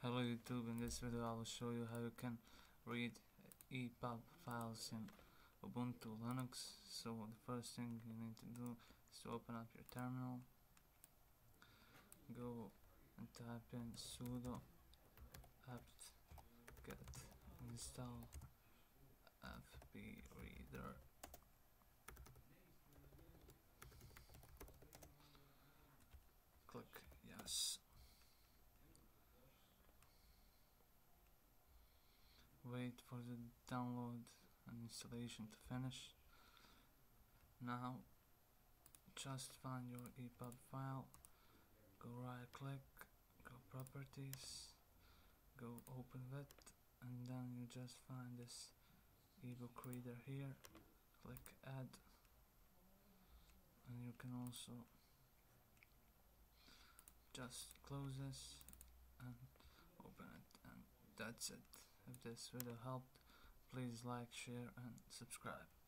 Hello YouTube, in this video I will show you how you can read epub files in Ubuntu Linux. So the first thing you need to do is to open up your terminal, go and type in sudo apt-get install fbreader. Click yes. Wait for the download and installation to finish. Now just find your epub file, go right click, go properties, go open it, and then you just find this ebook reader here, click add, and you can also just close this and open it, and that's it. If this video helped, please like, share and subscribe.